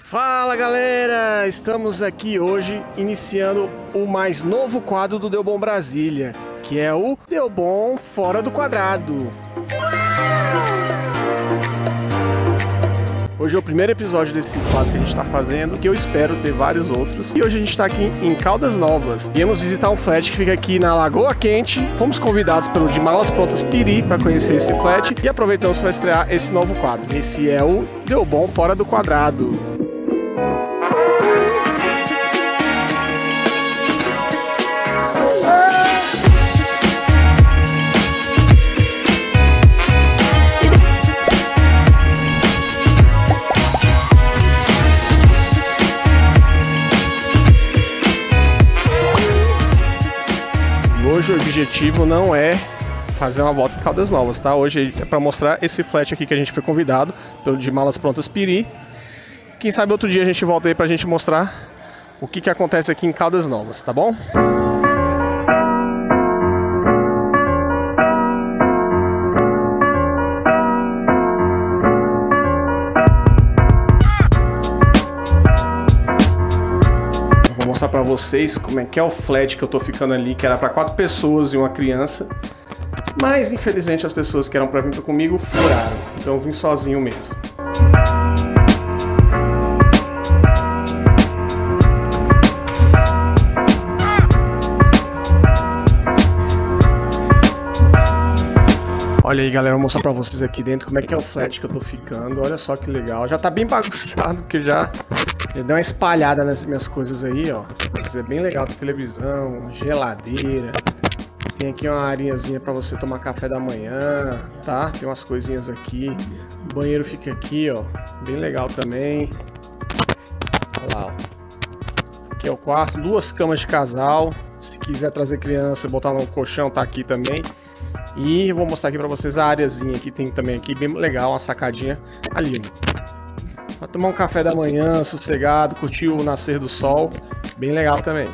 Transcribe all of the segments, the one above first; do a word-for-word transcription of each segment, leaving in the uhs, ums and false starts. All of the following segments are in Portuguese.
Fala galera, estamos aqui hoje iniciando o mais novo quadro do Deu Bom Brasília, que é o Deu Bom Fora do Quadrado. Hoje é o primeiro episódio desse quadro que a gente está fazendo, que eu espero ter vários outros. E hoje a gente está aqui em Caldas Novas. Viemos visitar um flat que fica aqui na Lagoa Quente. Fomos convidados pelo De Malas Prontas Piri para conhecer esse flat e aproveitamos para estrear esse novo quadro. Esse é o Deu Bom Fora do Quadrado. Hoje o objetivo não é fazer uma volta em Caldas Novas, tá? Hoje é para mostrar esse flat aqui que a gente foi convidado pelo De Malas Prontas Piri. Quem sabe outro dia a gente volta aí pra gente mostrar o que que acontece aqui em Caldas Novas, tá bom? Vou mostrar pra vocês como é que é o flat que eu tô ficando ali, que era pra quatro pessoas e uma criança. Mas infelizmente as pessoas que eram pra vir comigo furaram, então eu vim sozinho mesmo. Olha aí galera, vou mostrar pra vocês aqui dentro como é que é o flat que eu tô ficando. Olha só que legal, já tá bem bagunçado porque já, já deu uma espalhada nas minhas coisas aí, ó. Mas é bem legal, tem televisão, geladeira. Tem aqui uma areazinha pra você tomar café da manhã, tá? Tem umas coisinhas aqui. O banheiro fica aqui, ó. Bem legal também. Olha lá, ó. Aqui é o quarto, duas camas de casal. Se quiser trazer criança, botar no colchão, tá aqui também. E eu vou mostrar aqui pra vocês a areazinha que tem também aqui, bem legal, uma sacadinha ali, ó. Pra tomar um café da manhã, sossegado, curtir o nascer do sol, bem legal também.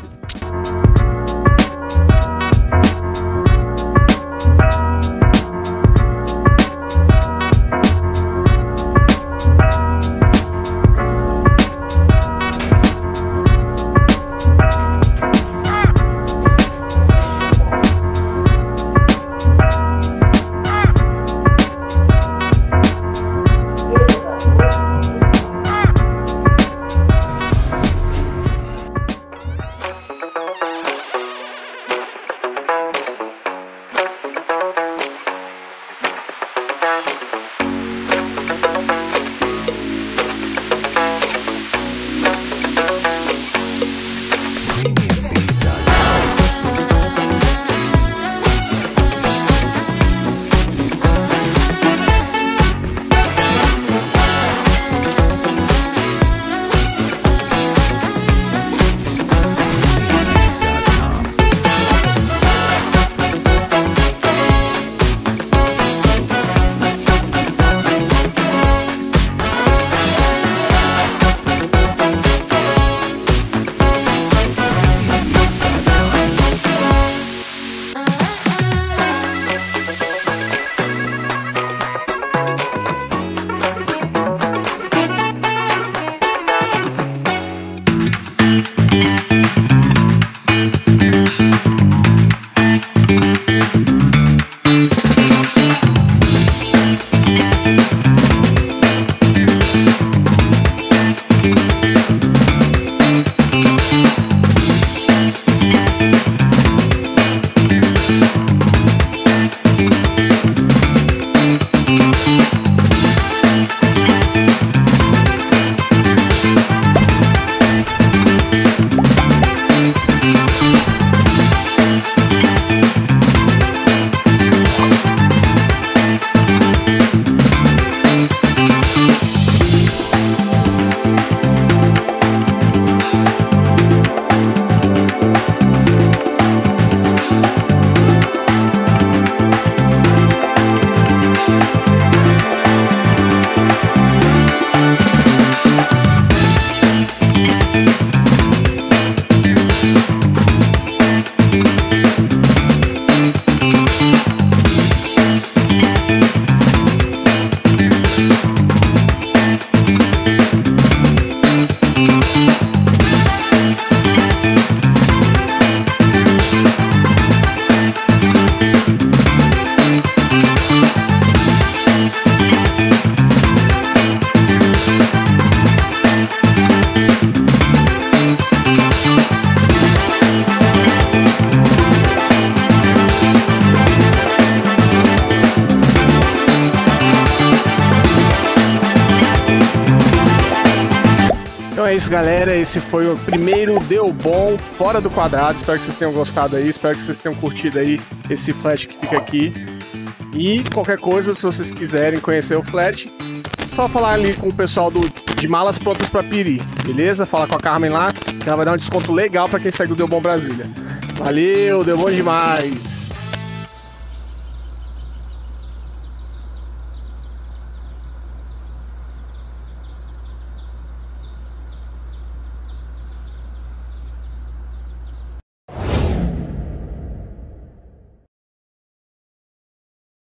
isso, galera. Esse foi o primeiro Deu Bom fora do quadrado. Espero que vocês tenham gostado aí. Espero que vocês tenham curtido aí esse flat que fica aqui. E qualquer coisa, se vocês quiserem conhecer o flat, só falar ali com o pessoal do, de Malas Prontas pra Piri, beleza? Falar com a Carmen lá, que ela vai dar um desconto legal pra quem segue o Deu Bom Brasília. Valeu, deu bom demais!